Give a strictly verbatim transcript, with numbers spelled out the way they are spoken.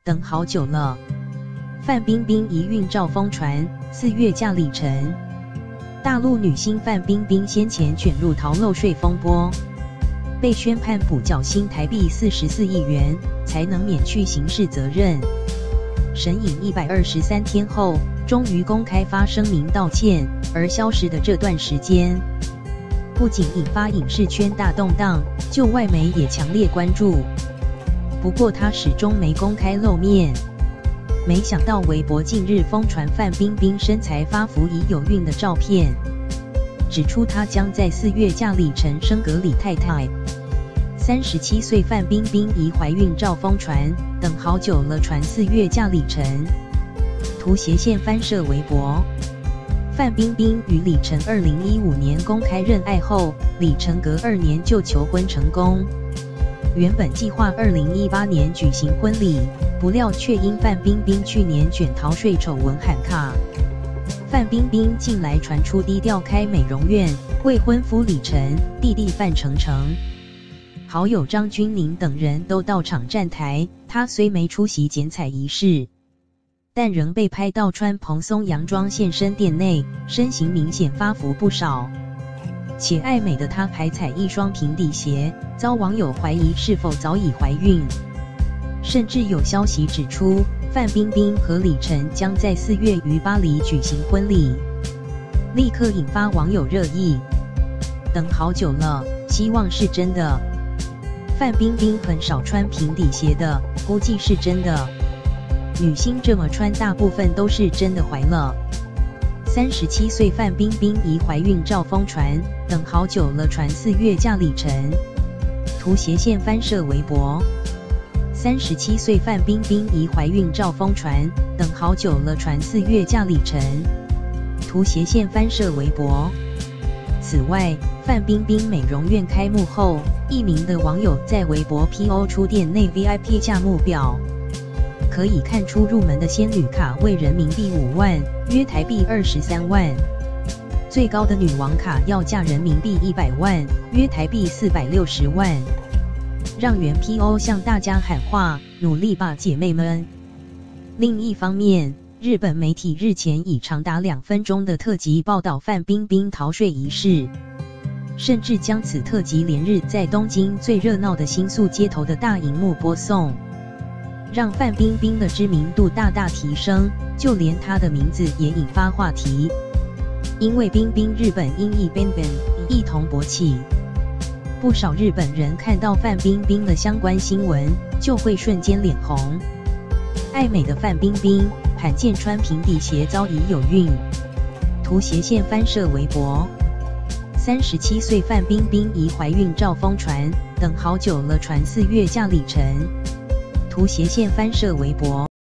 等好久了。范冰冰疑孕兆疯传，四月嫁李晨。大陆女星范冰冰先前卷入逃漏税风波，被宣判补缴新台币四十四亿元，才能免去刑事责任。神隐一百二十三天后，终于公开发声明道歉，而消失的这段时间，不仅引发影视圈大动荡，就外媒也强烈关注。不过她始终没公开露面。没想到微博近日疯传范冰冰身材发福已有孕的照片，指出她将在四月嫁李晨升格李太太。三十七岁范冰冰疑怀孕兆疯传，等好久了传四月嫁李晨。图斜线翻摄微博。范冰冰与李晨二零一五年公开认爱后，李晨隔二年就求婚成功。原本计划二零一八年举行婚礼，不料却因范冰冰去年卷逃税丑闻喊卡。范冰冰近来传出低调开美容院，未婚夫李晨、弟弟范丞丞、好友张钧甯等人都到场站台。她虽没出席剪彩仪式，但仍被拍到穿蓬松洋装现身店内，身形明显发福不少。且爱美的她还踩一双平底鞋，遭网友怀疑是否早已怀孕。甚至有消息指出，范冰冰和李晨将在四月于巴黎举行婚礼，立刻引发网友热议。等好久了，希望是真的。范冰冰很少穿平底鞋的，估计是真的。女星这么穿，大部分都是真的怀了。三十七岁范冰冰疑怀孕兆疯传，等好久了传四月嫁李晨。图斜线翻摄微博。三十七岁范冰冰疑怀孕兆疯传，等好久了传四月嫁李晨。图斜线翻摄微博。此外，范冰冰美容院开幕后，一名的网友在微博 P O 出店内 V I P 价目表，可以看出入门的仙女卡为人民币五万，约台币二十三万；最高的女王卡要价人民币一百万，约台币四百六十万。让原 P O 向大家喊话，努力吧，姐妹们！另一方面，日本媒体日前以长达两分钟的特辑报道范冰冰逃税一事，甚至将此特辑连日在东京最热闹的新宿街头的大荧幕播送，让范冰冰的知名度大大提升，就连她的名字也引发话题。因为冰冰日本音译 Binbin 一同勃起，不少日本人看到范冰冰的相关新闻，就会瞬间脸红。爱美的范冰冰罕见穿平底鞋遭疑有孕。图斜线翻摄微博。三十七岁范冰冰疑怀孕兆疯传，等好久了传四月嫁李晨。图斜线翻摄微博。